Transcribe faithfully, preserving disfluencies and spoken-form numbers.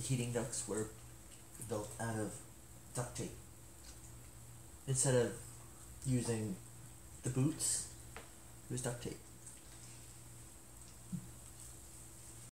heating ducts were built out of duct tape. Instead of using the boots, it was duct tape.